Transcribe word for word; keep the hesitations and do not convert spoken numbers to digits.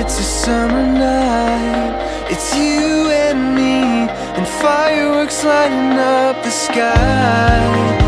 It's a summer night, it's you and me, and fireworks lighting up the sky.